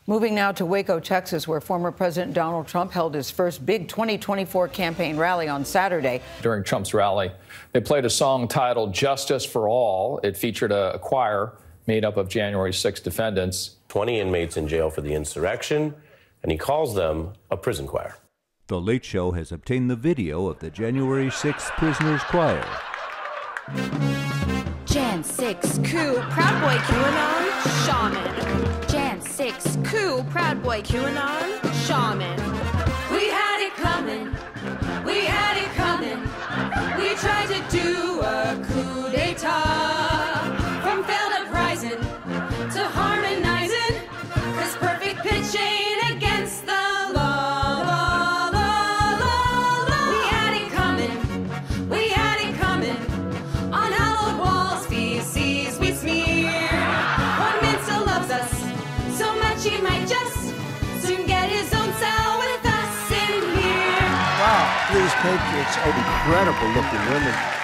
Moving now to Waco, Texas, where former President Donald Trump held his first big 2024 campaign rally on Saturday. During Trump's rally, they played a song titled Justice for All. It featured a choir made up of January 6 defendants. 20 inmates in jail for the insurrection, and he calls them a prison choir. The Late Show has obtained the video of the January 6th Prisoners Choir. Jan 6 coup, Proud Boy QAnon, Shaman. Jan 6 coup, Proud Boy QAnon, Shaman. We had it coming, we had it coming. We tried to do a coup d'etat. From failed uprising to harmonizing, this perfect pitch ain't against the law. We had it coming, we had it coming. On hallowed walls, feces we smear. One man still loves us so much he might just soon get his own cell with us in here. Wow, these patriots are incredible looking women.